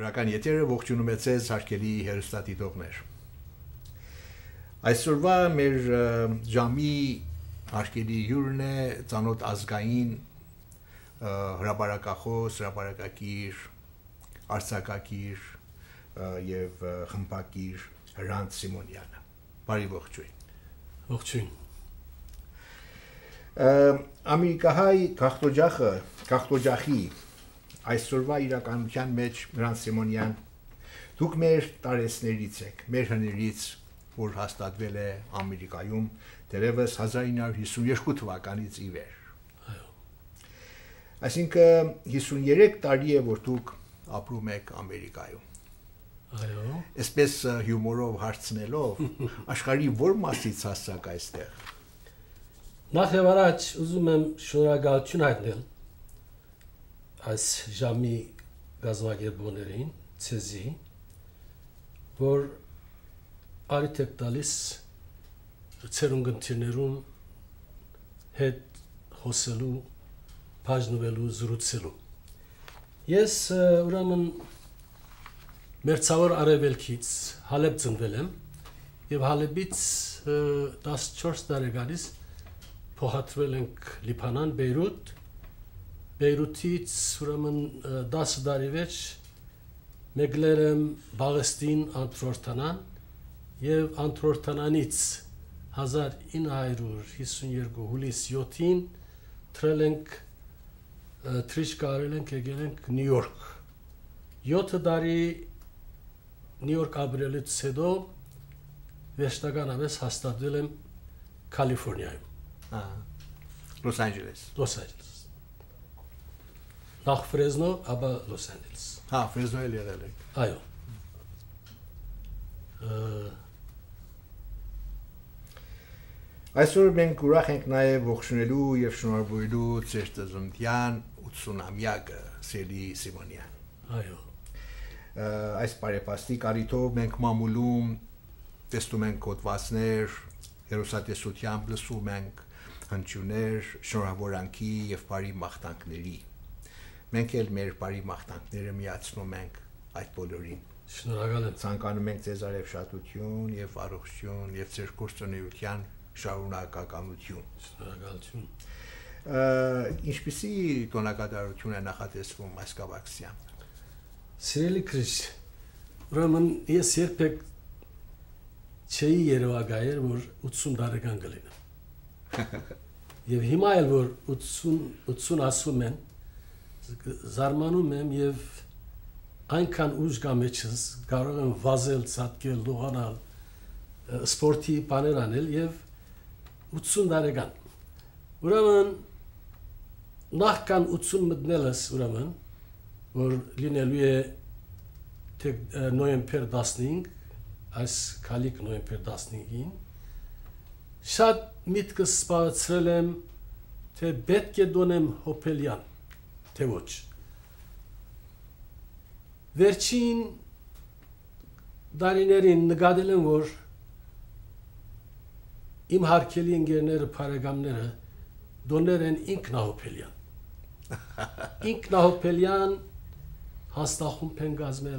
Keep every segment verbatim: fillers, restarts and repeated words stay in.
Գրական եթերը ողջունում է ձեզ հարգելի հեռուստադիտողներ։ Այսօրվա մեր ժամի հարգելի հյուրն է ծանոթ ազգային հրապարակախոս, հրապարակագիր, արձակագիր եւ խմբագիր Հրանտ Սիմոնյանը։ Բարի ողջույն։ Ողջույն։ Ամերիկահայ քաղաքօջախը, քաղաքօջախի այսօրվա իրականության մեջ Հրանտ Սիմոնյան, դուք մեր տարեցներից եք, մեր հներից, որ հաստատվել է Ամերիկայում դեռևս հազար ինը հարյուր հիսունեքու թվականից ի վեր։ Այո։ Այսինքն հիսուներեք տարի է, որ դուք ապրում եք Ամերիկայում։ Այո։ Այսպես հյումորով հարցնելով, աշխարհի որ մասից հասակ այստեղ։ Նախ եւ առաջ ուզում եմ շնորհակալություն հայտնել այս ժամի գազագերբոներին, ցեզի, որ արիթ եք տալիս ցերունգընտիրներուն հետ խոսելու, բաժնվելու, զրուցելու։ Ես ուրեմն Մերձավոր Արևելքից Հալեբ ծնվել եմ եւ Հալեբից տասնչորս տարեկանից փոխադրվել ենք Լիբանան, Բեյրութ, Բեյրութից ուրեմն դասը տարի վերջ մեկնել եմ Բաղեստին Անտվորտանան եւ Անտվորտանանից հազար ինը հարյուր հիսունեքու հուլիս յոթին թրել ենք թրիչ կարել ենք եկել ենք Նյու Յորք։ յոթ տարի Նյու Յորք ապրելուց հետո վերջնականապես հաստատվել եմ Կալիֆոռնիայում։ Los Angeles. Los Angeles. Նախ Ֆրեզնո, ապա Los Angeles։ Հա, Ֆրեզնոյել եղել եք։ Այո։ Այսօր մենք ուրախ ենք նաև ողջունելու եւ շնորհավորելու ձեր ծննդյան ութսունամյակը Սելի Սիմոնյան։ Այո։ Այս բարեպաստի կարիթով մենք մամուլում տեսնում ենք կոդվածներ, հերոսատեսությամբ լսում ենք հնչյուններ, շնորհավորանքի եւ բարի մաղթանքների։ Մենք էլ մեր բարի մաղթանքները միացնում ենք այդ բոլորին։ Շնորհակալ եմ։ Ցանկանում ենք ձեզ արև շատություն եւ առողջություն եւ ձեր գործունեության շարունակականություն։ Շնորհակալություն։ Ինչպիսի տոնակատարություն է նախատեսվում այս կապակցությամբ։ Սիրելի Քրիչ, ուրեմն ես երբեք չէի երևակայել, որ ութսուն տարեկան կլինեմ։ Եվ հիմա էլ որ ութսուն ասում են, զարմանում եմ եւ այնքան ուժ կա մեջս, կարող եմ վազել, ցատկել, լողանալ, սպորտի բաներ անել եւ ութսուն տարեկան։ Ուրեմն նախքան ութսուն մտնելս, ուրեմն որ լինելու է նոյեմբեր տասնհինգ, այս քալիք նոյեմբեր տասնհինգին, շատ միտքս սպասել եմ, թե պետք է դոնեմ հոպելյան, թե ոչ։ Վերջին դարիներին նկատել եմ, որ իմ հարգելի ընկերները, բարեկամները դոներ են ինքնահոպելյան։ Ինքնահոպելյան հաստախումբ են կազմել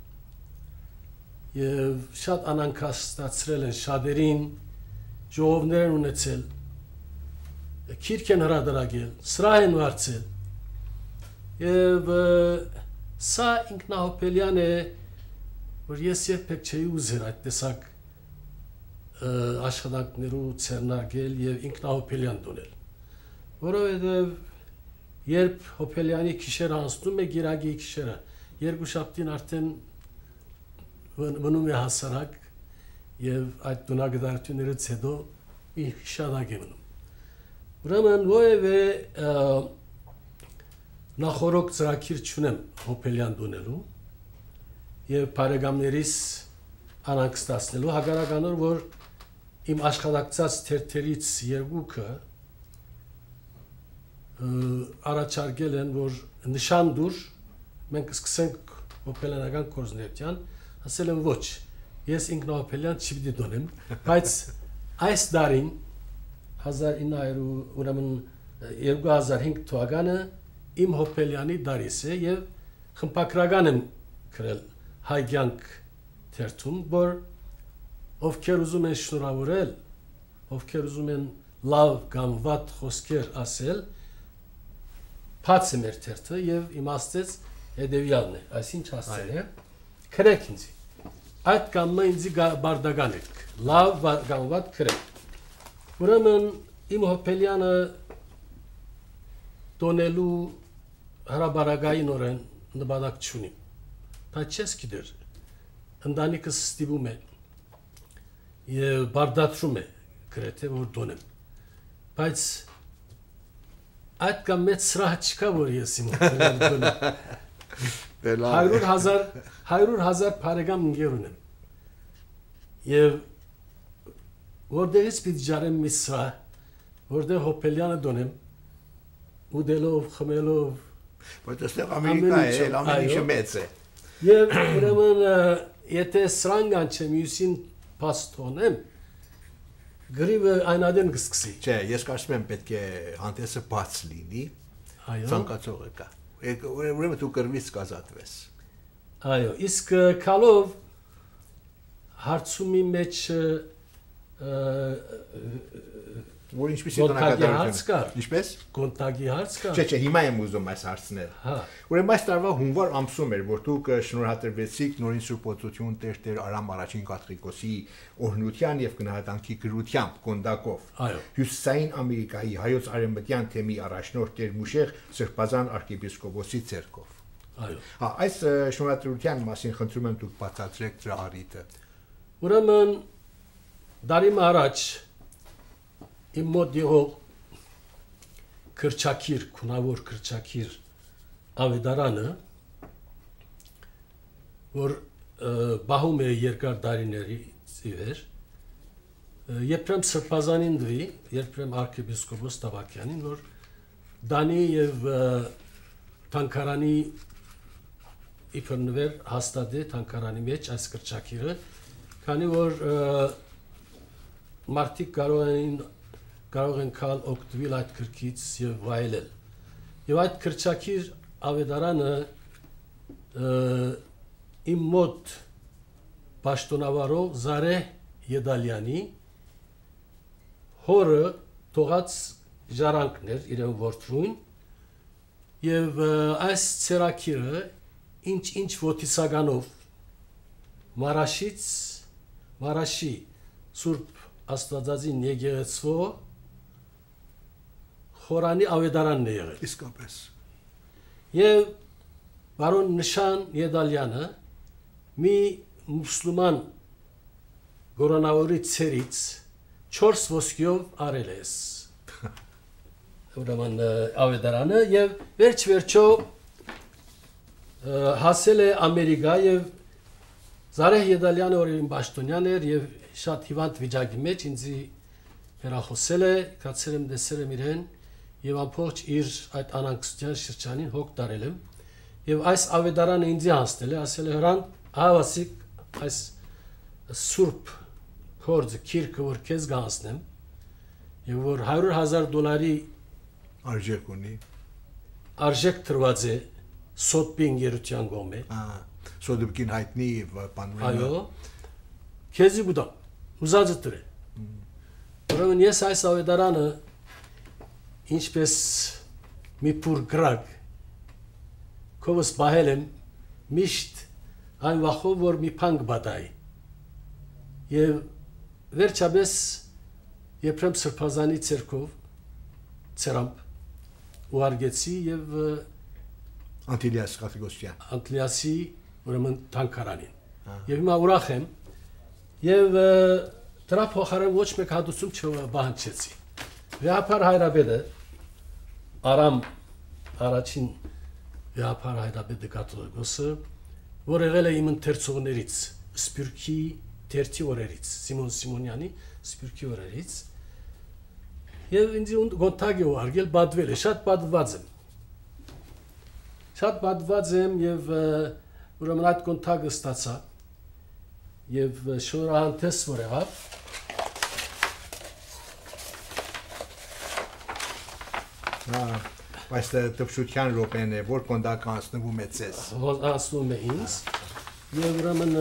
եւ շատ անանքաշ ստացրել են շատերին, ժողովներ են ունեցել, քիրք են հրադարակել, սրահ են վարձել եւ սա ինքնահոպելյան է, որ ես երբեք չէի ուզել այդ տեսակ աշխատանքներու ցերնարգել եւ ինքնահոպելյան դոնել, որովհետեւ երբ հոպելյանի քիշերը անցնում է գիրագի քիշերը, երկուշաբթին արդեն մնում է հասարակ եւ այդ տոնակատարություններից հետո մի շարակ է մնում։ Ուրեմն ովևէ նախորոք ծրագիր չունեմ հոպելյան դոնելու եւ բարեկամներիս անհանգստացնելու, հակառականոր որ իմ աշխատակցած թերթերից երկուքը առաջարկել են, որ նշան դուր մենք սկսենք հոպելյանական կորզներության, ասել եմ ոչ, ես ինքնահոպելյան չպիտի դոնեմ, բայց այս դարին հազար ինը հարյուր երկու հազար հինգ թվականը իմ հոպելյանի դարիս է եւ խմբակրական եմ գրել հայգյանք թերթում, որ ովքեր ուզում են շնորհավորել, ովքեր ուզում են լավ կամ վատ խոսքեր ասել, բաց է մեր թերթը եւ իմաստեց հետեւյալն է, այսինչ ասել է, քրեք ինձ։ Այդ կամը ինձ բարդական եք, լավ կամ վատ քրեք։ Ուրեմն իմ հոփելյանը տոնելու հրաբարագային օրեն նպատակ չունի, բայց չես գիտեր, ընտանիքս ստիպում է եւ բարդացում է գրեթե որ տոնեմ, բայց այդ կամ մեծ սրահ չկա, որ ես իմ հոփելյանը տոնեմ, հարյուր հազար հարյուր հազար բարեկամ ընկեր ունեմ եւ որտեղից պիտի ջարեմ մի սրահ, որտեղ հոփելյանը տոնեմ, ուդելով, խմելով, բայց այստեղ Ամերիկա է, ամեն ինչը մեծ է։ Եվ ուրեմն եթե սրան կանչեմ մյուսին փաստոնեմ, գրիվը այնադեն կսկսի։ Չէ, ես կարծում եմ պետք է հանդեսը բաց լինի, ցանկացողը կա։ Ուրեմն դու կրվից կազատվես։ Այո, իսկ քալով հարցումի մեջ որ ինչպես է տնական ինչպես կոնտակի հարց կա։ Չէ, չէ, հիմա եմ ուզում այս հարցնել։ Հա։ Ուրեմն այս տարվա հունվար ամսում էր, որ դուք շնորհատրվեցիք Նորին Սուրբ Օծություն Տեր Տեր Արամ առաջին կաթողիկոսի օրհնության եւ գնահատանքի գրությամբ կոնդակով։ Այո։ Հյուսիսային Ամերիկայի հայոց արևմտյան թեմի առաջնորդ Տեր Մուշեղ Սրբազան arczepiskopos-ի ցերկով։ Այո։ Հա, այս շնորհատրության մասին խնդրում եմ դուք բացատրեք դրա առիթը։ Ուրեմն դարիմ առաջ իմ մոտ եղող քրչակիր, քունավոր քրչակիր ավետարանը, որ բահում է երկար դարիներից ի վեր, երբրեմ Սրբազանին դվի, երբրեմ arczepiskopos Տավակյանին, որ Դանի եւ Թանկարանի իբրնվեր հաստատե Թանկարանի մեջ այս քրչակիրը, քանի որ մարդիկ կարող են կարող են կալ օգտվել այդ քրքից եւ վայելել։ Եվ այդ քրչակիր ավետարանը իմ մոտ պաշտոնավարով Զարե Եդալյանի հորը թողած ժառանգներ իրեն որդրուն եւ այս ցերակիրը ինչ-ինչ ոտիսականով Մարաշից Մարաշի Սուրբ Աստվածածին եկեղեցու Խորանի ավետարանն է եղել։ Իսկապես։ Եվ բարոն Նշան Եդալյանը մի մուսուլման գորանավորի ցերից չորս ոսկիով արել է։ Ուրեմն ավետարանը եւ վերջ վերջո հասել է Ամերիկա եւ Զարե Եդալյանը օրին պաշտոնյան էր եւ շատ հիվանդ վիճակի մեջ ինձ հերախոսել է, կացել եմ դեսել եմ իրեն եւ ամբողջ իր այդ անհանգստության շրջանին հոգ տարել եմ եւ այս ավետարանը ինձ հասնել է, ասել է հրան, հավասիկ այս սուրբ կորձը քիրքը որ քեզ գանցնեմ եւ որ հարյուր հազար դոլարի արժեք ունի, արժեք տրված է Սոտբին գերության գոմե։ Ահա, Սոտբին հայտնի բանուրը։ Այո։ Քեզի գուտա, ուզածը դրե։ Ուրեմն ես այս ավետարանը ինչպես մի փուր գրակ կովս բահել եմ միշտ այն վախով որ մի փանկ բադայի եւ վերջապես երբրեմ Սրբազանի ցերկով ցերամբ ուարգեցի եւ Անտիլիաս կաթողիկոսյան Անտիլիասի ուրեմն Թանկարանին եւ հիմա ուրախ եմ եւ դրա փոխարեն ոչ մեկ հատուցում չբանջեցի Վեհապար հայրաբեդը Արամ առաջին Վեհապար հայրաբեդը կաթողիկոսը որ եղել է իմ ընթերցողներից Սպյուրքի թերթի օրերից Սիմոն Սիմոնյանի Սպյուրքի օրերից եւ ինձ կոնտակտ է ուղարկել բադվել է շատ բադված եմ շատ բադված եմ եւ ուրեմն այդ կոնտակտը ստացա եւ շնորհանդես որ եղավ Այս տպշության րոպեն է, որ կոնդակը անցնվում է ձեզ։ Որ անցնում է ինձ։ եւ ուրեմն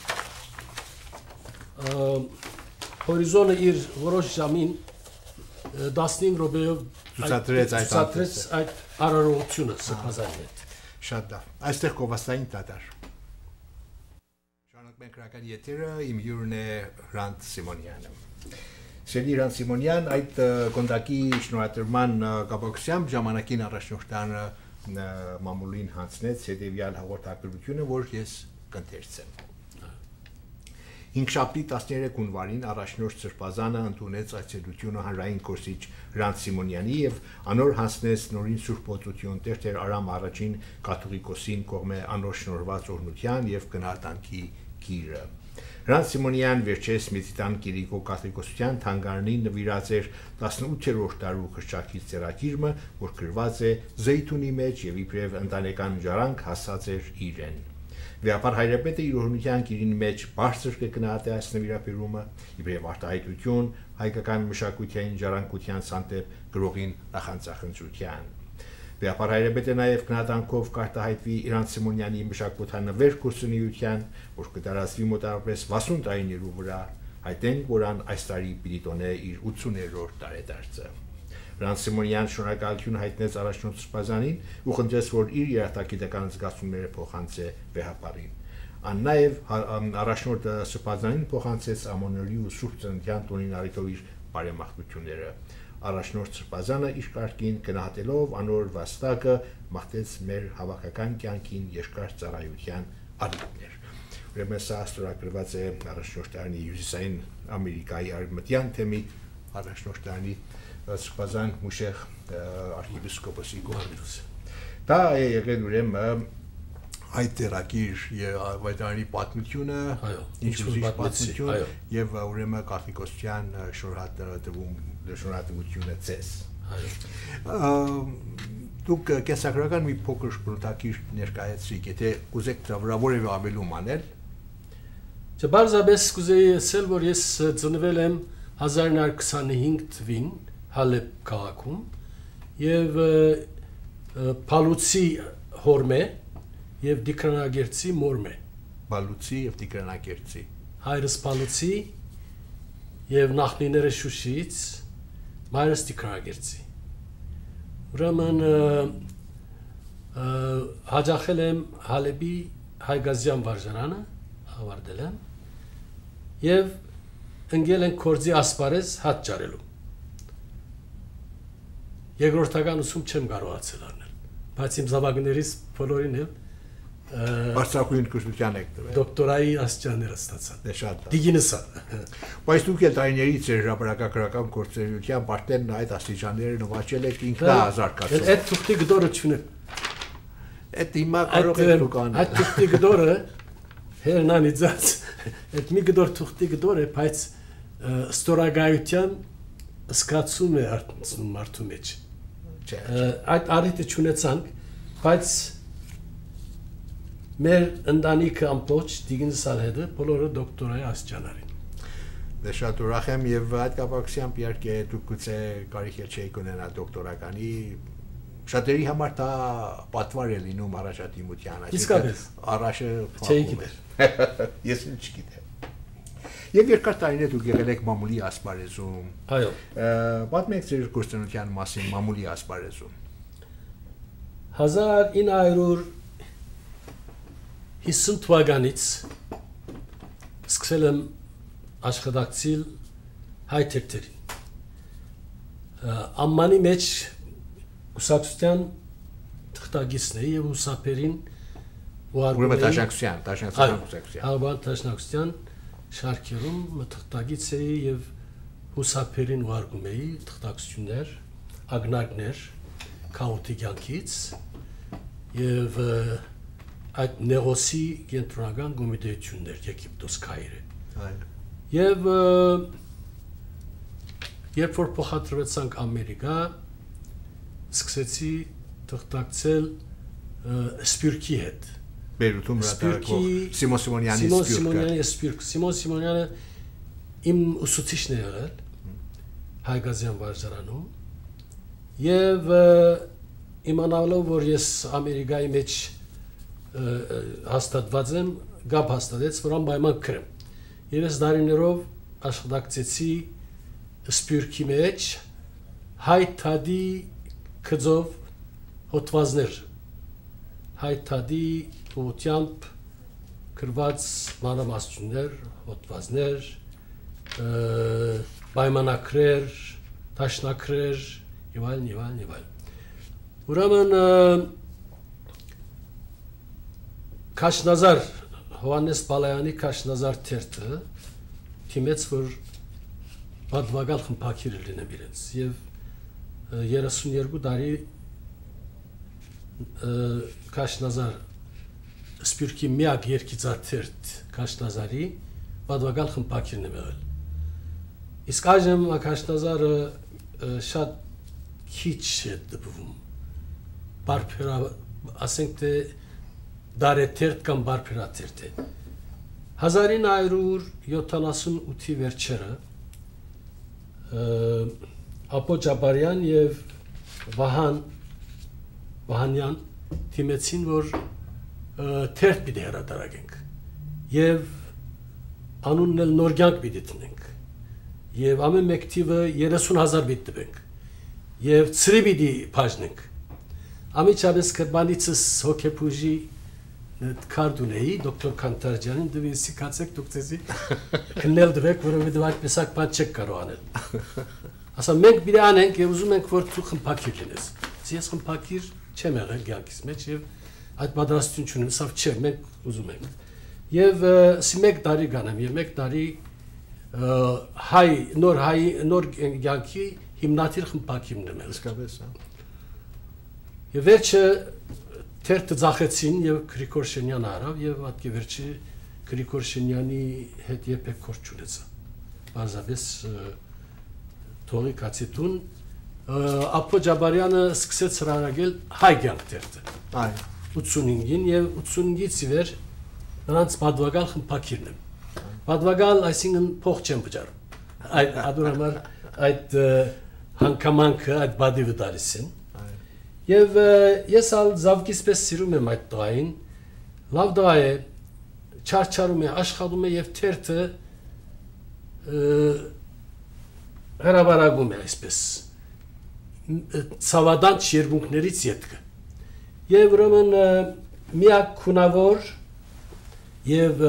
հորիզոնը իր որոշ ժամին տասնհինգ րոպեով ցուցադրեց այդ ցուցադրեց այդ արարողությունը սրբազանի հետ։ Շատ լավ։ Այստեղ կովաստային տատար։ Շարունակ մենք քրական եթերը իմ հյուրն է Հրանտ Սիմոնյանը։ Սերի Հրանտ Սիմոնյան այդ կոնդակի շնորհադրման կապակցությամբ ժամանակին առաջնորդանը մամուլին հանձնեց հետևյալ հաղորդագրությունը, որ ես կընթերցեմ։ Հինգշաբթի տասներեք հունվարին առաջնորդ Սրբազանը ընդունեց այցելությունը հանրային կորսիչ Հրանտ Սիմոնյանի եւ անոր հանձնեց նորին Սուրբ Օծություն Տեր Արամ առաջին կաթողիկոսին կողմէ անոր շնորհված օրհնության եւ գնահատանքի գիրը։ Հրանտ Սիմոնյան վերջերս Մեծիտան Կիրիկո կաթողիկոսության թանգարանին նվիրած էր տասնութերորդ դարու քրճակից ծերագիրը, որ գրված է Զեյթունի մեջ եւ իբրև ընտանեկան ժառանգ հասած էր իրեն։ Վեապար Հայրապետը իր օրհնության գիրին մեջ բարձր կգնահատի այս նվիրապերումը, իբրև արտահայտություն հայկական մշակութային ժառանգության ցանտեպ գրողին նախանցախնդրության։ Վեապար Հայրապետը նաև գնահատանքով կարտահայտվի Հրանտ Սիմոնյանի մշակութանվեր կուրսունիության, որ կդարածվի մոտավորապես վաթսուն տարիներու վրա, հայտենք, որ ան այս տարի պիտի տոնե իր ութսուներորդ տարեդարձը։ Հրանտ Սիմոնյան շնորհակալություն հայտնեց առաջնորդ Սրբազանին ու խնդրեց, որ իր երախտագիտական զգացումները փոխանցե Վեհապարին։ Ան նաև առաջնորդ Սրբազանին փոխանցեց ամոնորի ու Սուրբ Ծննդյան տոնին առիթով իր բարեմաղթությունները։ Առաջնորդ Սրբազանը իր կարգին գնահատելով անոր վաստակը մաղթեց մեր հավաքական կյանքին երկար ծառայության առիթներ։ Ուրեմն սա ստորագրված է առաջնորդարանի Հյուսիսային Ամերիկայի արևմտյան թեմի առաջնորդարանի Սրբազան Մուշեղ արքիեպիսկոպոսի կողմից։ Դա է եղել ուրեմն այդ դերակիր եւ այդ պատմությունը, ինչու պատմություն եւ ուրեմն կաթողիկոսության շնորհատվում շնորհատվությունը ցես։ Դուք կենսագրական մի փոքր բնութագիր ներկայացրիք, եթե կուզեք դրա վրա որևէ ավելում անել։ Չբարձրապես կուզեի ասել, որ ես ծնվել եմ հազար նոյ հարյուր քսանհինգ թվին Հալեբ քաղաքում եւ Փալուցի հորմե եւ Դիկրանագերցի մորմե։ Փալուցի եւ Դիկրանագերցի։ Հայրս Փալուցի եւ նախնիները Շուշից, մայրս Դիկրանագերցի։ Ուրեմն հաջախել եմ Հալեբի Հայգազյան վարժարանը, ավարտել եմ եւ ընկել են կորձի ասպարեզ հաց ճարելու։ Երկրորդական ուսում չեմ կարողացել անել, բայց իմ զավակներից բոլորին էլ բարձրագույն կրթության եք տվել։ Դոկտորայի աստիճաններ ստացան։ Դե շատ լավ։ Դիգինսա։ Բայց դուք էլ տարիներից ձեր հրապարակագրական գործունեության պարտներն այդ աստիճանները նվաճել եք ինքնա զարգացել։ Այդ թուղթի գդորը չունեմ։ Այդ հիմա կարող եք դուք անել։ Այդ թուղթի գդորը հերնանիցած, այդ մի գդոր թուղթի գդոր է, բայց ստորագայության սկացում է արտնցնում մարդու մեջ։ Այդ առիթը չունեցանք, բայց մեր ընտանիքը ամբողջ Դիգինսալ հետը բոլորը դոկտորայի աստիճանարին։ Դե շատ ուրախ եմ եւ այդ կապակցությամբ իհարկե դուք գուցե կարիք չեք ունենալ դոկտորականի, շատերի համար դա պատվար է լինում առաջադիմության, այսինքն առաջը չէի գիտեր։ Ես չգիտեմ։ Եվ երկար տարիներ դուք եղել եք մամուլի ասպարեզում։ Այո։ Պատմեք ձեր գործունեության մասին մամուլի ասպարեզում։ հազար ինը հարյուր հիսուն թվականից սկսել եմ աշխատակցել հայ թերթերին։ Ամմանի մեջ ուսակցության թղթագիծն է եւ ուսապերին Ուրեմն դաշնակցության, դաշնակցության ուսակցության։ Ալբան դաշնակցության շարքերում թղթագիծ էի եւ ուսապերին ուղարկում էի թղթակցություններ, ագնագներ քաոտիկ յանքից եւ այդ նեղոսի կենտրոնական կոմիտեություններ Եգիպտոս Կայրը։ Այո։ Եվ երբ որ փոխադրվեցանք Ամերիկա, սկսեցի թղթակցել Սպիրկի հետ։ Բերութում հրատարակող Սիմոն Սիմոնյանի Սիմոն Սիմոնյանի Սպիրկ։ Սիմոն Սիմոնյանը իմ ուսուցիչն է եղել Հայգազյան վարժարանում եւ իմանալով որ ես Ամերիկայի մեջ հաստատված եմ գապ հաստատեց, որան պայման կրեմ։ Եվ ես դարիներով աշխատակցեցի Սփյուռքի մեջ հայ թադի քծով հոդվածներ, հայ թադի ուղղությամբ գրված մանրամասնություններ, հոդվածներ, պայմանակրեր, դաշնակրեր, եւ այլն, եւ այլն, եւ այլն։ Ուրեմն Քաշնազար Հովանես Բալայանի Քաշնազար թերթը թիմեց, որ պատվակալ խմբակիր լինեմ իրենց եւ երեսունյերկու տարի Քաշնազար Սփյուռքի միակ երկիծաթերթ Քաշնազարի պատվակալ խմբակիրն է եղել։ Իսկ այժմ Քաշնազարը շատ քիչ է դպվում։ Բարբերա, ասենք թե դարեթերթ կամ բարբերաթերթ է։ հազար ինը հարյուր յոթանասունութի վերջերը Ապո Ջաբարյան եւ Վահան Վահանյան թիմեցին, որ թերթ պիտի հրատարակենք եւ անունն էլ նոր կյանք պիտի տնենք եւ ամեն մեկ թիվը երեսուն հազար պիտի տվենք եւ ծրի պիտի բաժնենք։ Ամիջապես կրբանիցս հոգեբուժի քարտունեի դոկտոր Կանտարջյանին դվիսի կացեք դուքտեզի քնել դվեք, որովհետեւ այդպեսակ բան չեք կարող անել։ Ասա մենք պիտի անենք եւ ուզում ենք, որ դու խմբակիր լինես։ Ես խմբակիր չեմ եղել կյանքիս մեջ եւ այդ պատրաստություն չունեմ, սա չէ, մենք ուզում ենք։ Եվ սի մեկ տարի գանեմ եւ մեկ տարի հայ նոր հայ նոր կյանքի հիմնադիր խմբակիրն եմ եղել։ Իսկապես, հա։ Եվ վերջը թերթը ծախեցին եւ Գրիգոր Շենյանը արավ եւ պատկի վերջի Գրիգոր Շենյանի հետ երբեք կորչ չունեցա։ Բարձրապես թողի կացիտուն Ապո Ջաբարյանը սկսեց հրարակել հայ կյանք թերթը։ Այո։ ութսունհինգին եւ ութսունհինգից ի վեր նրանց պատվակալ խմբակիրն եմ։ Պատվակալ, այսինքն փող չեմ վճարում։ Այդ adorable այդ հանգամանքը այդ բադիվը տալիս են։ Եվ ես ալ զավգիս պես սիրում եմ այդ տղային, լավ տղա է, չարչարում է, աշխատում է եւ թերթը հրավարագում է այսպես ցավադանչ երկունքներից ետքը։ Եվ ուրեմն միակ քունավոր եւ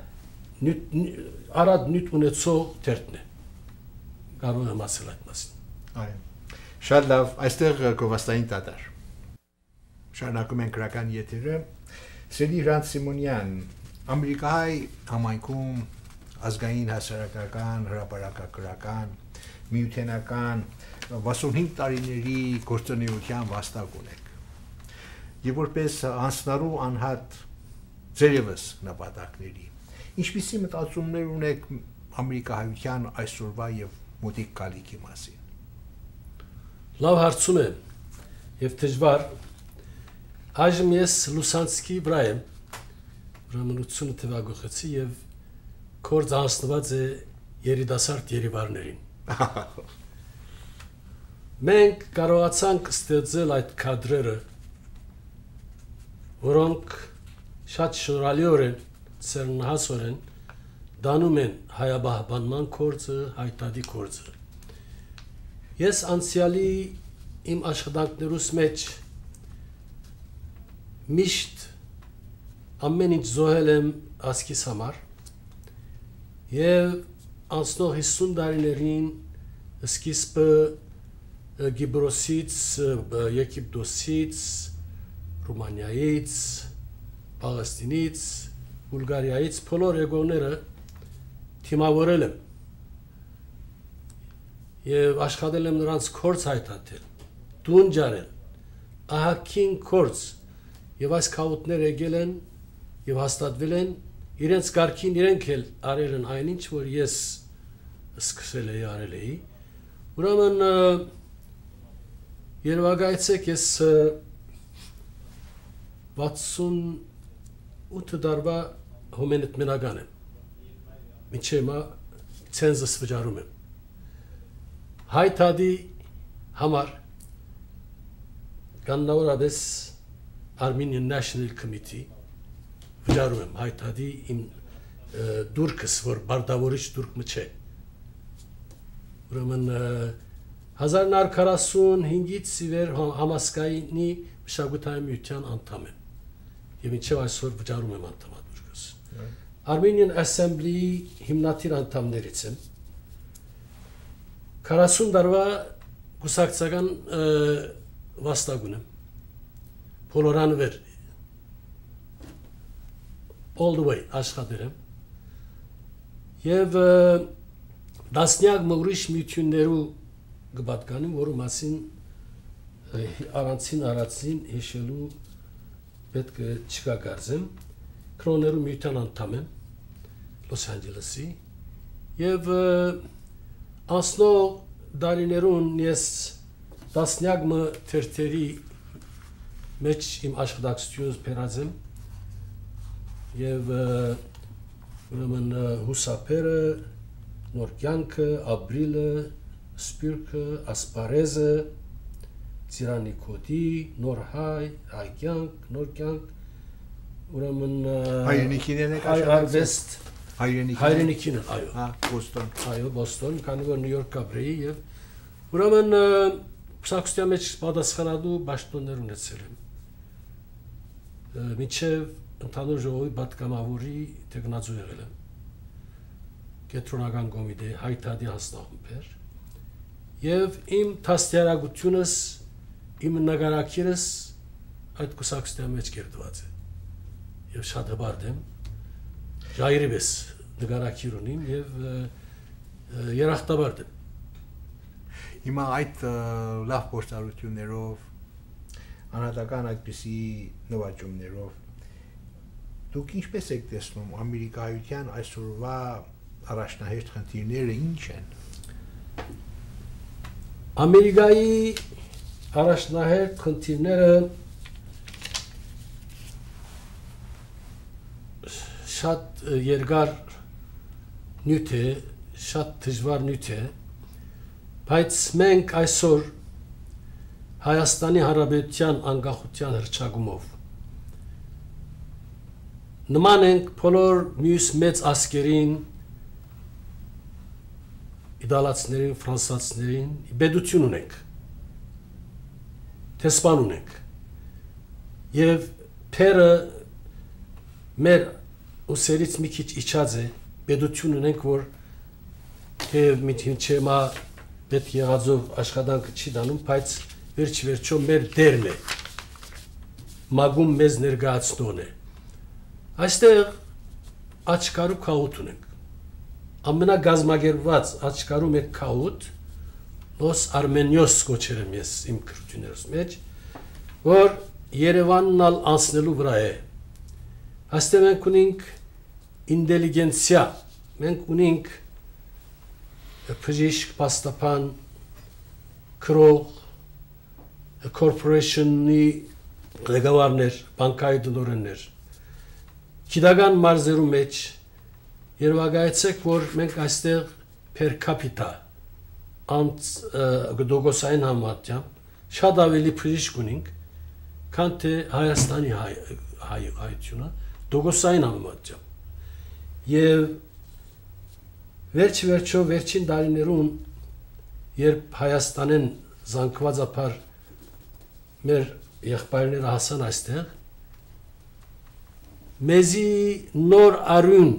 արադ նյութ ունեցող թերթն է։ Կարող եմ ասել այդ մասին։ Այո։ Շատ լավ, այստեղ գովաստային տատար։ Շարունակում ենք գրական եթերը։ Սերի Հրանտ Սիմոնյան, Ամերիկայի համայնքում ազգային հասարակական, հրապարակագրական, միութենական վասունհինգ տարիների գործունեության վաստակ ունեք։ Եվ որպես անցնարու անհատ ձերևս նպատակների, ինչպիսի մտածումներ ունեք ամերիկահայության այսօրվա եւ մոտիկ գալիքի մասին։ Լավ հարցում եմ եւ դժվար։ Այժմ ես Լուսանսկի վրա եմ, ուրեմն ութսուն թվագողեցի եւ կորձ անցնված է երիտասարդ երևարներին։ Մենք կարողացանք ստեղծել այդ կադրերը, որոնք շատ շնորհալիորեն, ծերնահասորեն դանում են հայաբահբանման կորձը, հայտարարի կորձը։ Ես անցյալի իմ աշխատանքներուս մեջ միշտ ամեն ինչ զոհել եմ ազգիս համար եւ անցնող հիսուն տարիներին սկիզբը Գիբրոսից, Եգիպտոսից, Ռումանիայից, Պաղեստինից, Բուլղարիայից բոլոր եկողները թիմավորել եմ եւ աշխատել եմ նրանց կորձ հայտարարել, տուն ջարել, ահագին կորձ եւ այս քաուտները եկել են եւ հաստատվել են իրենց կարգին իրենք էլ արել են այնինչ, որ ես սկսել էի արել էի։ Ուրեմն երևակայեցեք ես վաթսունութ տարվա հոմենտմենական եմ։ Մինչև հիմա ցենզս վճարում եմ։ Հայտարարի համար կանոնավորապես Armenian National Committee, վճարում եմ հայտարարի իմ դուրքս, որ բարտավորիչ դուրք մը չէ։ Ուրեմն հազար նոր քառասունհինգից ի վեր համասկայնի մշակութային միության անդամ եմ եւ ինչեւ այսօր վճարում եմ անդամադուրքս։ Armenian Assembly-ի հիմնադիր անդամներից եմ։ քառասուն տարվա կուսակցական վաստակուն եմ։ Բոլորանվեր all the way աշխատել եմ։ Եվ դասնյակ մուրիշ միություններու գբատկանեմ, որու մասին առանցին առանցին հիշելու պետք է չկա կարծեմ, քրոներու միության անդամ եմ Լոս Անջելեսի եւ անցնող դարիներուն ես դասնյակ մը թերթերի մեջ իմ աշխատակցությունս բերած եմ եւ ուրեմն հուսապերը, նոր կյանքը, ապրիլը, սպիրկը, ասպարեզը, ծիրանիկոդի, նոր հայ, հայ կյանք, նոր կյանք, ուրեմն հայրենիքին եք արվեստ, հայրենիքին, այո, հա, Բոստոն, այո, Բոստոն, քանի որ Նյու Յորք ապրեի եւ ուրեմն փսակստիա մեջ պատասխանատու պաշտոններ ունեցել եմ։ Մինչեւ ընդհանուր ժողովի պատգամավորի տեխնացու եղել եմ։ Կենտրոնական կոմիտե հայտարարի հասնախումբեր եւ իմ դաստիարակությունս իմ նկարակիրս այդ կուսակցության մեջ կերտված է եւ շատ հբարտ եմ ժայռիվես նկարակիր ունիմ եւ երախտաբարդ եմ հիմա այդ լավ փորձառություններով անհատական այդպիսի նվաճումներով դուք ինչպես եք տեսնում ամերիկայության այսօրվա առաջնահերթ խնդիրները ինչ են Ամերիկայի առաջնահերթ խնդիրները շատ երկար նյութ է, շատ դժվար նյութ է, բայց մենք այսօր Հայաստանի Հանրապետության անկախության հռչակումով նման ենք բոլոր մյուս մեծ ազգերին իտալացիներին, ֆրանսացիներին բեդություն ունենք, տեսփան ունենք եւ թերը մեր ուսերից մի քիչ իջած է, բեդություն ունենք, որ թեև մինչեմա պետք եղածով աշխատանքը չի դանում, բայց վերջ վերջո մեր դերն է, մագում մեզ ներկայացնողն է։ Այստեղ աչքարու քաուտ ունենք։ Ամենագազմագերված աչքարու մեկ քաուտ Լոս Արմենիոս կոչել եմ ես իմ քրություններս մեջ, որ Երևանն ալ անցնելու վրա է։ Այստեղ մենք ունենք ինտելիգենցիա, մենք ունենք բժիշկ, պաստապան, քրող, corporation-ի ղեկավարներ, բանկայի տնօրեններ, գիտական մարզերու մեջ երևակայեցեք, որ մենք այստեղ per capita անց գդոգոսային համատյամբ շատ ավելի բժիշկ ունենք, քան թե Հայաստանի հայությունը դոգոսային համատյամբ։ Եվ վերջ վերջո վերջին տարիներուն երբ Հայաստանեն զանգվածապար մեր եղբայրները հասան այստեղ մեզի նոր արյուն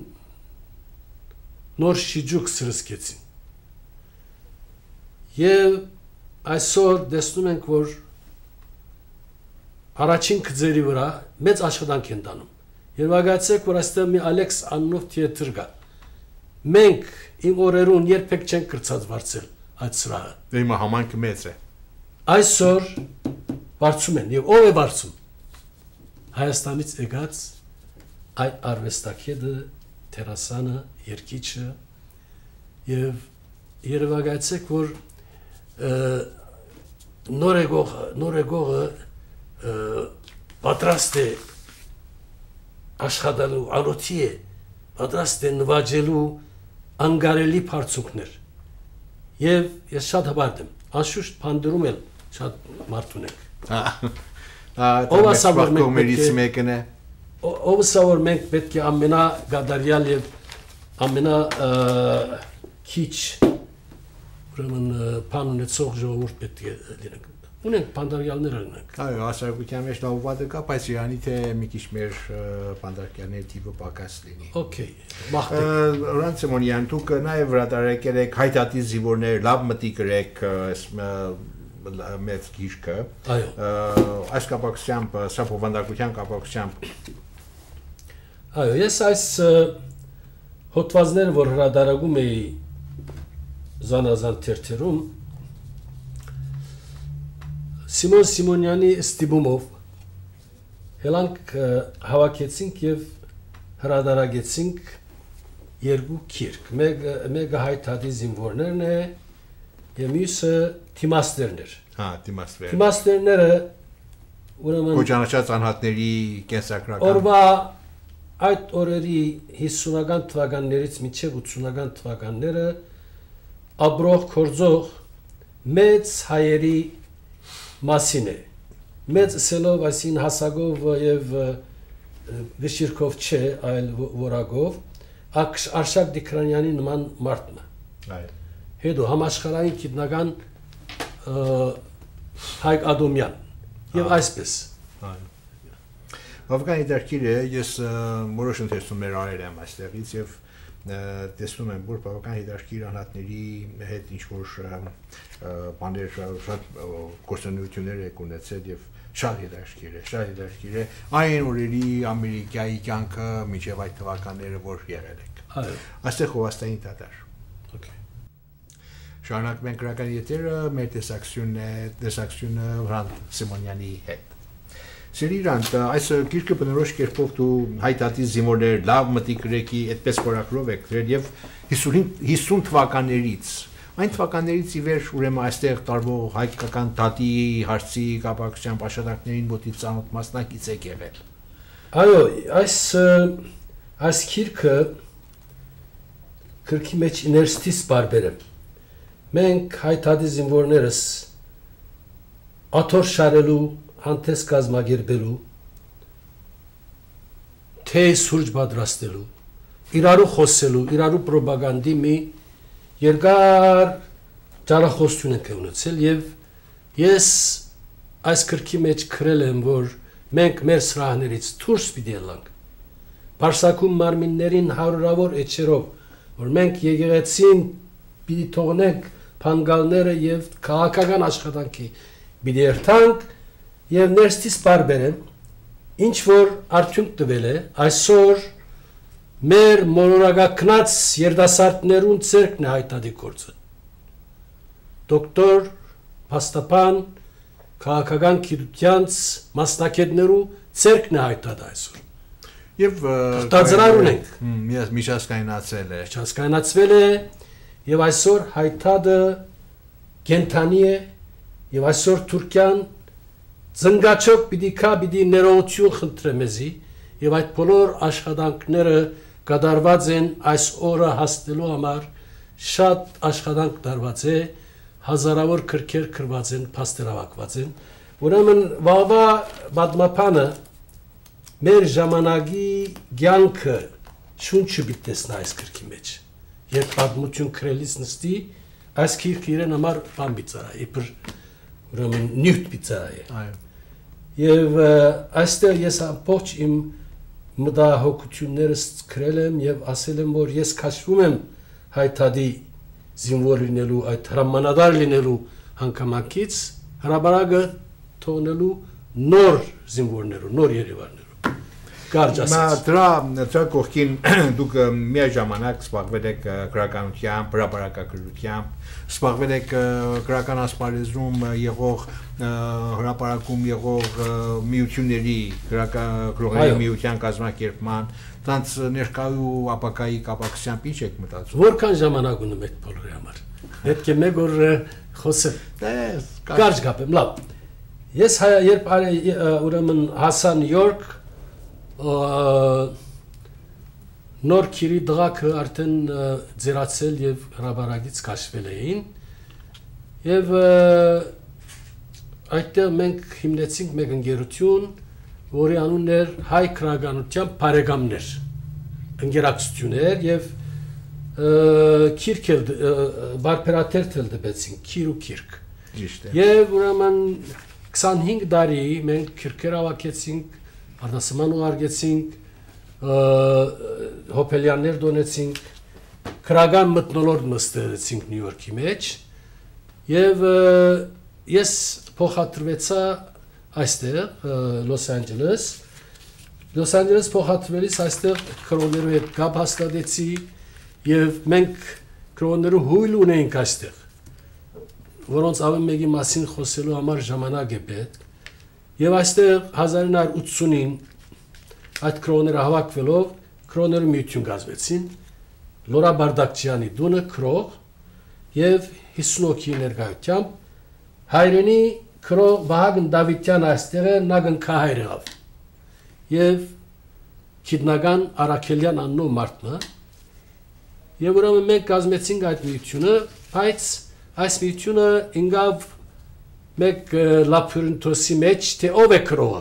նոր շիջուկ սրսկեցին եւ այսօր տեսնում ենք որ առաջին գծերի վրա մեծ աշխատանք են տանում երևակայեցեք որ այստեղ մի Ալեքս անունով թիեթր կա մենք իմ օրերուն երբեք չենք կրծած վարձել այդ սրահը Հիմա համայնքը մեծ է այսօր վարձում են եւ ով է վարձում Հայաստանից եկած այդ արվեստագետը տերասանը երկիչը եւ երևակայեցեք որ նորեգող նորեգողը պատրաստ է աշխատելու անոթի է պատրաստ է նվաճելու անգարելի բարձունքներ եւ ես շատ հբարտ եմ անշուշտ փանդրում եմ շատ մարդ ունենք ով ասաբար մեկից մեկն է Ովսա որ մենք պետք է ամենա գադարյալ եւ ամենա քիչ ուրեմն բան ունեցող ժողովուրդ պետք է լինենք։ Ունենք բանդարյալներ ունենք։ Այո, հասարակության մեջ լավվատը կա, բայց իրանի թե մի քիչ մեր բանդարյալների տիպը պակաս լինի։ Okay, մաղթեք։ Հրանտ Սիմոնյան, դուք նաև հրատարակել եք հայտատի զինվորներ, լավ մտիկ գրեք մեծ գիրքը։ Այո։ Այս կապակցությամբ, սա բովանդակության կապակցությամբ։ Այո, ես այս հոդվածները, որ հրատարակում էի զանազան թերթերում, Սիմոն Սիմոնյանի ստիպումով հելանք հավաքեցինք եւ հրատարակեցինք երկու գիրք։ Մեկը հայտարարի զինվորներն է եւ մյուսը թիմաստերներ։ Հա, թիմաստերներ։ Թիմաստերները ուրեմն Կոչանաչած անհատների կենսագրական օրվա այդ օրերի հիսունական թվականներից մինչև ութսունական թվականները ապրող կորձող մեծ հայերի մասին է։ Մեծ սելով այսին հասակով եւ գշիրքով չէ, այլ որակով, Արշակ Դիքրանյանի նման մարդն է։ Այո։ Հետո համաշխարհային գիտնական Հայկ Ադոմյան եւ այսպես։ Այո։ Բավական դերքիր է, ես որոշ ընթերցումներ արել եմ այստեղից եւ տեսնում եմ, որ բավական հետաքրքիր անհատների հետ ինչ-որ բաներ շատ գործունեություններ եք ունեցել եւ շատ հետաքրքիր է, շատ հետաքրքիր է այն օրերի Ամերիկայի կյանքը մինչեւ այդ թվականները, որ եղել եք։ Այո։ Այստեղ հովաստային դատար։ Okay։ Շարունակում ենք գրական եթերը, մեր տեսակցությունն է, տեսակցությունը Հրանտ Սիմոնյանի հետ։ Սիրիրանտ, այս գիրքը բնորոշ կերպով դու հայտատի զինվորներ, լավ մտիկ գրեքի այդպես խորագրով եք գրել եւ հիսուն թվականներից, այն թվականներից ի վեր ուրեմն այստեղ տարվող հայկական դատի հարցի կապակցությամբ աշխատանքներին մոտից ծանոթ մասնակից եք եղել։ Այո, այս այս գիրքը գրքի մեջ ներստից բարբեր է։ Մենք հայտատի զինվորներս աթոռ շարելու հանդես կազմակերպելու, թե սուրճ պատրաստելու, իրարու խոսելու, իրարու պրոպագանդի մի երկար ճարախոսություն ենք ունեցել եւ ես այս գրքի մեջ գրել եմ, որ մենք մեր սրահներից դուրս պիտի ելանք, Բարսակում մարմիններին հարյուրավոր էջերով, որ մենք եկեղեցին պիտի թողնենք փանգալները եւ քաղաքական աշխատանքի պիտի երթանք եւ ներստից բարբեր եմ, ինչ որ արդյունք տվել է, այսօր մեր մոլորակակնած երդասարտներուն ցերկն է հայտարարի գործը։ Դոկտոր Փաստապան քաղաքական գիտությանց մասնակիցներու ցերկն է հայտարարի այսօր։ Եվ դարձրար ունենք։ Ես միջազգայնացել է։ Միջազգայնացվել է եւ այսօր հայտարարը կենթանի է եւ այսօր Թուրքիան Զնգաչոք պիտի կա պիտի ներողություն խնդրե մեզի եւ այդ բոլոր աշխատանքները կատարված են այս օրը հասնելու համար շատ աշխատանք տարված է հազարավոր քրքեր քրված են փաստերավակված են ուրեմն վաղվա պատմապանը մեր ժամանակի ցանկը շունչը բիտեսնա այս քրքի մեջ երբ պատմություն քրելիս նստի այս քիրքը իրեն համար բան բիծարա իբր ուրեմն նյութ բիծարա այո Եվ այստեղ ես ամբողջ իմ մտահոգություններս գրել եմ եւ ասել եմ, որ ես քաշվում եմ հայտարարի զինվոր լինելու, այդ հրամանատար լինելու հանգամանքից, հրաբարակը թողնելու նոր զինվորներու, նոր Երևաններու։ Կարճ ասած։ Մա դրա դրա կողքին դուք միաժամանակ զբաղվել եք գրականությամբ, հրապարակագրությամբ, զբաղվել եք գրական ասպարեզում եղող հրապարակում եղող միությունների գրողների միության կազմակերպման, դրանց ներկայու ապակայի կապակցությամբ ինչ եք մտածում։ Որքան ժամանակ ունեմ այդ բոլորի համար։ Պետք է մեկ օր խոսեմ։ Կարճ գապեմ, լավ։ Ես երբ ուրեմն հասա Նյու Յորք նոր քիրի դղակը արդեն ձերացել եւ հրաբարակից քաշվել էին եւ այդտեղ մենք հիմնեցինք մեկ ընկերություն որի անունն էր հայ քրագանության բարեկամներ, ընկերակցություններ եւ քիրքել բարբերաթերթել դպեցին, քիր ու քիրք։ Ճիշտ է։ Եվ ուրեմն քսանհինգ տարի մենք քիրքեր ավակեցինք, արտասման ուղարկեցինք, հոպելյաններ դոնեցինք, քրագան մթնոլորտ մստեցինք Նյու Յորքի մեջ եւ ես փոխադրվեցա այստեղ Լոս Անջելես Լոս Անջելես փոխադրվելիս այստեղ քրոներու հետ կապ հաստատեցի եւ մենք քրոներու հույլ ունեինք այստեղ որոնց ավելի մեկի մասին խոսելու համար ժամանակ է պետք եւ այստեղ հազար նոյ հարյուր ութսունին այդ քրոները հավաքվելով քրոներու միություն կազմեցին Լորա Բարդակչյանի դունը քրող եւ հիսուն հոգի ներկայությամբ հայրենի քրող Վահագն Դավիթյան այստեղ է նագն քահայր եղավ եւ քիդնական Արաքելյան աննով մարդը եւ ուրեմն մենք կազմեցինք այդ միությունը բայց այս միությունը ինգավ մեկ լափյուրնտոսի մեջ թե ով է քրողը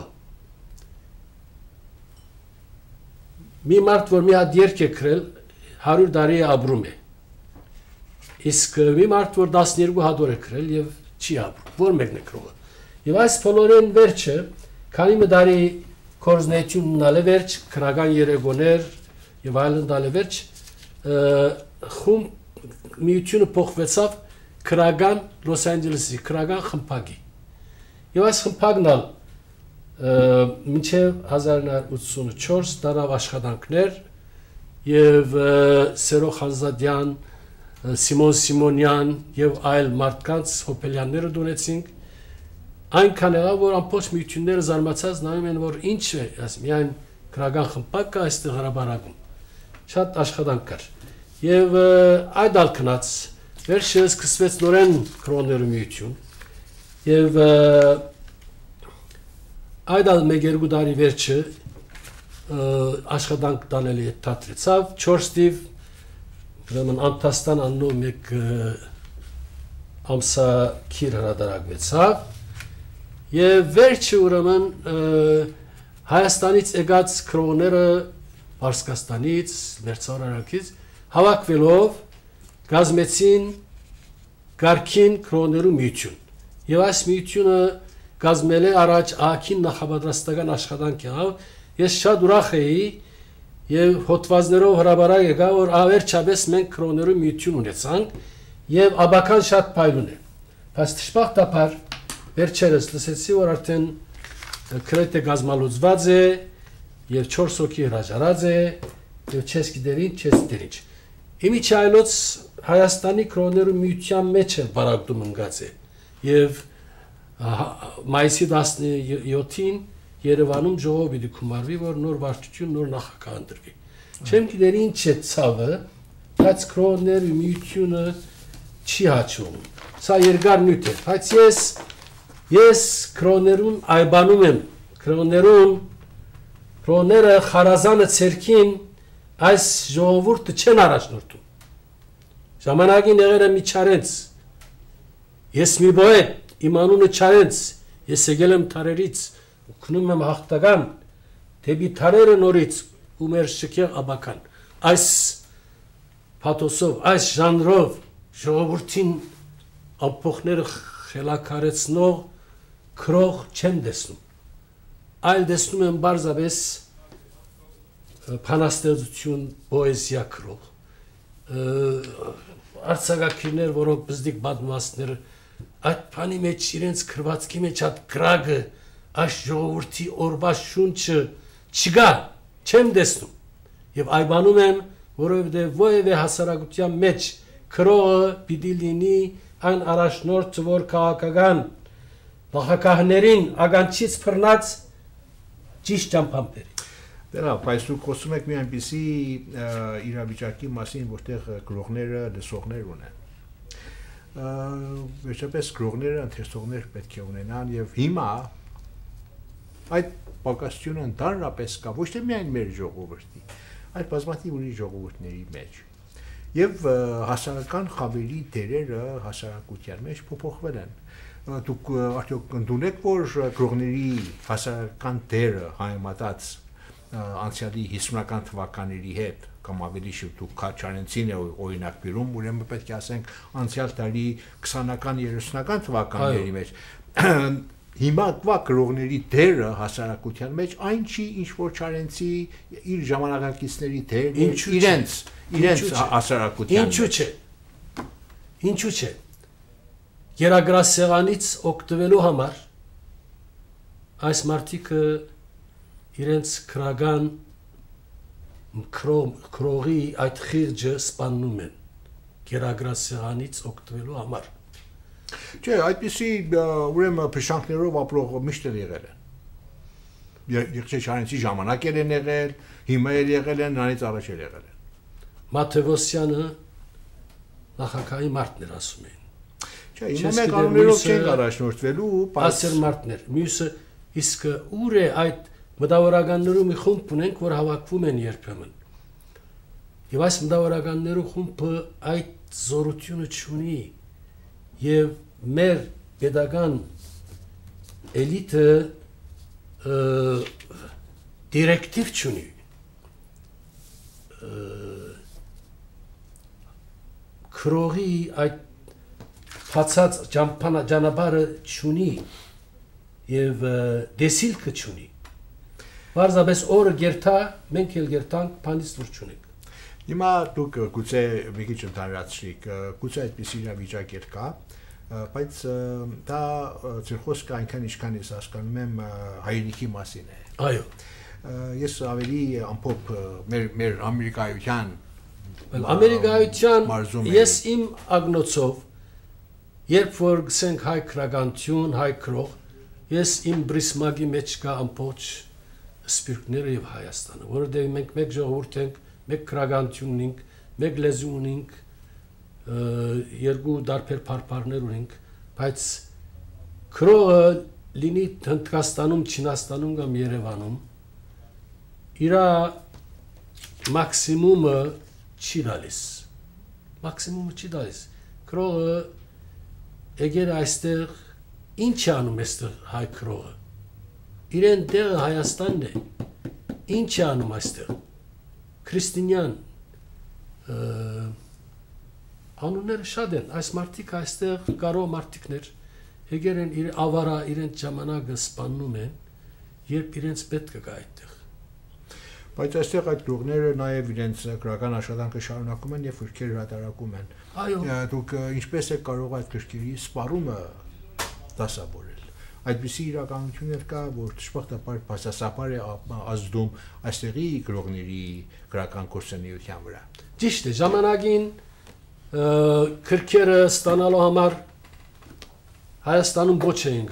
մի մարդ որ մի հատ երկ է քրել հարյուր տարի ապրում է իսկ մի մարդ որ տասներկու հատոր է քրել եւ չի ապրում որ մեկն է քրողը եւ այս բոլորեն վերջը քանի մի տարի կորզնեություն ունալ է վերջ քրական երեգոներ եւ այլն դալ է վերջ խում միությունը փոխվեցավ քրական Լոս Անջելեսի քրական խմբակի եւ այս խմբակն ալ մինչեւ հազար նոյ հարյուր ութսունչորս տարավ աշխատանքներ եւ Սերո Խանզադյան Սիմոն Սիմոնյան եւ այլ մարդկանց հոպելյանները դոնեցինք այնքան եղավ որ ամբողջ միությունները զարմացած նայում են որ ինչ է ասում միայն քրական խմբակ կա այստեղ հրաբարակում շատ աշխատանք կար եւ այդ ալքնած վերջը սկսվեց նորեն քրոներու միություն եւ այդ ալ մեկ երկու տարի վերջը աշխատանք տանելի դատրեցավ չորս տիվ ուրեմն Անտաստան աննով մեկ ամսա քիր հրադարակվեցավ եւ վերջը ուրեմն Հայաստանից եկած քրոները Պարսկաստանից, Մերձարարակից հավաքվելով կազմեցին Գարքին քրոներու միություն եւ այս միությունը կազմել է առաջ ահագին նախապատրաստական աշխատանք եղավ ես շատ ուրախ էի եւ հոդվածներով հրաբարակ եկա որ ավերջապես մենք քրոներու միություն ունեցանք եւ աբական շատ փայլուն է բայց դժբախտաբար վերջերս լսեցի որ արդեն քրեթե գազմալուծված է եւ չորս հոգի հրաժարած է եւ չես գիտեր ինչ չես գիտեր ինչ իմիջայլոց Հայաստանի քրոներու միության մեջ է բարակդում ընկած է եւ մայիսի տասնյոթին Երևանում ժողով պիտի կումարվի, որ նոր վարչություն, նոր նախագահ ընտրվի։ Չեմ գիտեր ինչ է ցավը, բայց քրոներու միությունը չի հաճում։ Սա երկար նյութ է, բայց ես ես քրոներուն այբանում եմ, քրոներուն քրոները խարազանը ցերքին այս ժողովուրդը չեն առաջնորդում։ Ժամանակին եղել է մի Չարենց։ Ես մի բոյետ, իմ անունը Չարենց, ես եկել եմ Թարերից Քնում եմ հաղթական դեպի Թարերը նորից ու մեր շքեղ աբական այս փաթոսով այս ժանրով ժողովրդին ամփոխները խելակարեցնող քրող չեմ տեսնում այլ տեսնում եմ բարձրապես փանաստեղծություն պոեզիա քրող արձակագիրներ որոնք բզդիկ պատմվածքներ այդ բանի մեջ իրենց քրվածքի մեջ այդ գրագը Այս ժողովրդի օրվա շունչը չգա, չեմ տեսնում եւ այբանում եմ, որովհետեւ ովևէ հասարակության մեջ քրողը պիտի լինի այն առաջնորդը, որ քաղաքական նախագահներին ագանչից բռնած ճիշտ ճամփան բերի։ Դրա բայց դուք խոսում եք մի այնպիսի իրավիճակի մասին, որտեղ գրողները լսողներ ունեն։ Վերջապես գրողները ընթերցողներ պետք է ունենան եւ հիմա Այդ պակասությունը ընդհանրապես կա ոչ թե միայն մեր ժողովրդի, այլ բազմաթիվ ուրիշ ժողովուրդների մեջ։ Եվ հասարակական խավերի դերերը հասարակության մեջ փոփոխվել են։ դուք արդյոք ընդունեք, որ գրողների հասարակական դերը հայմատած անցյալի հիսունական թվականների հետ կամ ավելի շուտ դուք Չարենցին է օրինակ բերում, ուրեմն պետք է ասենք անցյալ տարի քսանական երեսունական թվականների մեջ հիմա կվա գրողների դերը հասարակության մեջ այն չի, ինչ որ Չարենցի իր ժամանակակիցների դերն իրենց իրենց հասարակության ինչու՞ չէ ինչու՞ չէ Գերագրասեղանից օգտվելու համար այս մարդիկը իրենց քրական քրողի այդ խիղճը սպանում են Գերագրասեղանից օգտվելու համար Չէ, այդպիսի ուրեմն փշանքներով ապրող միշտ էլ եղել են։ Եղջե Չարենցի ժամանակ էլ են եղել, հիմա էլ եղել են, նրանից առաջ էլ եղել են։ Մաթեոսյանը նախագահի մարդն էր ասում էին։ Չէ, հիմա մենք անուններով չենք առաջնորդվելու, ասել մարդներ, մյուսը իսկ ուր է այդ մտավորականներու մի խումբ ունենք, որ հավաքվում են երբեմն։ Եվ այս մտավորականներու խումբը այդ զորությունը չունի։ Եվ մեր pedagogan elite direktiv չունի քրողի այդ փածած ճանապարհը չունի եւ դեսիլքը չունի Պարզապես օրը գերտա մենք էլ գերտանք բանից դուր չունենք Հիմա դուք գուցե մի քիչ ընդհանրացրիք, գուցե այդպիսի իրավիճակ էր կա, բայց դա ձեր խոսքը այնքան ինչքան ես հասկանում եմ հայրենիքի մասին է։ Այո։ Ես ավելի ամփոփ մեր մեր ամերիկայության ամերիկայության ես իմ ագնոցով երբ որ գսենք հայ քրագանություն, հայ քրող, ես իմ բրիսմագի մեջ կա ամբողջ սպիրկները եւ Հայաստանը, որովհետեւ մենք մեկ ժողովուրդ ենք մեկ քրագանություն ունենք, մեկ լեզու ունենք, երկու դարբեր փարփարներ ունենք, բայց քրողը լինի Հնդկաստանում, Չինաստանում կամ Երևանում, իր մաքսիմումը չի տալիս, մաքսիմումը չի տալիս, քրողը եկել այստեղ ինչ է անում այստեղ հայ քրողը, իրեն տեղը Հայաստանն է, ինչ է անում այստեղ Քրիստինյան անունները շատ են, այս մարդիկ այստեղ կարող մարդիկներ եկել են իր ավարա իրենց ժամանակը սպանում են, երբ իրենց պետք է գա այդտեղ։ Բայց այստեղ այդ գրողները նաև իրենց գրական աշխատանքը շարունակում են եւ գրքեր հրատարակում են։ Այո։ Դուք ինչպես եք կարող այդ գրքերի սպառումը դասավորել։ Այդպիսի իրականություններ կա, որ ճշմարտաբար բացասաբար է ազդում այստեղի գրողների գրական գործունեության վրա։ Ճիշտ է, ժամանակին քրքերը ստանալու համար Հայաստանում ոչ էին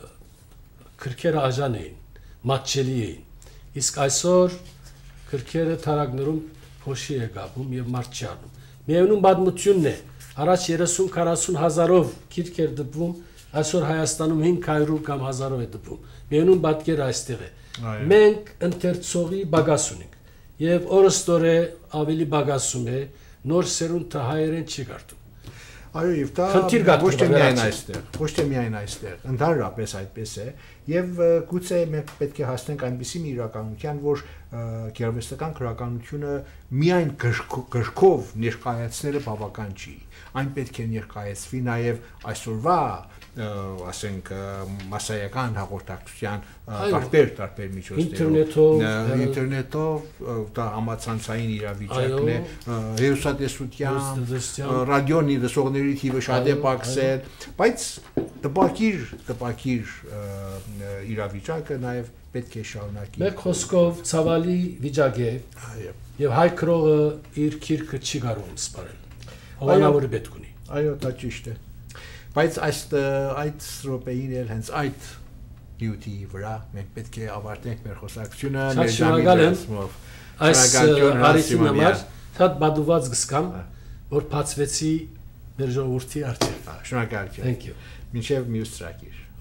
քրքերը աժան էին, մատչելի էին։ Իսկ այսօր քրքերը թարակներում փոշի է գաբում եւ մարդ չի անում։ Միևնույն պատմությունն է, առաջ երեսուն քառասուն հազարով քիրք էր դպվում Այսօր Հայաստանում հինգ հարյուր կամ հազարով է դպում։ Միևնույն պատկերը այստեղ է։ Մենք ընթերցողի բագաս ունենք եւ օրստորե ավելի բագասում է նոր սերունդը հայերեն չի կարդում։ Այո, եւ դա ոչ թե միայն այստեղ, ոչ թե միայն այստեղ, ընդհանրապես այդպես է եւ գուցե մենք պետք է հասնենք այնպիսի մի իրականության, որ գերվեստական քրականությունը միայն գրքով ներկայացնելը բավական չի։ Այն պետք է ներկայացվի նաեւ այսօրվա ասենք մասսայական հաղորդակցության տարբեր տարբեր միջոցներով ինտերնետով դա համացանցային իրավիճակն է հերոսատեսության ռադիոնի լսողների թիվը շատ է պակսել բայց տպակիր տպակիր իրավիճակը նաև պետք է շարունակի մեկ խոսքով ցավալի վիճակ է եւ հայ քրողը իր քիրքը չի կարող սպառել հովանավորը պետք ունի այո դա ճիշտ է Բայց այդ այդ րոպեին էլ հենց այդ դյութի վրա մենք պետք է ավարտենք մեր խոսակցությունը ներդամի այս արիցին համար շատ բադուված գսկամ որ բացվեցի մեր ժողովրդի առջև շնորհակալություն Thank you Մինչև մյուս ծրագիր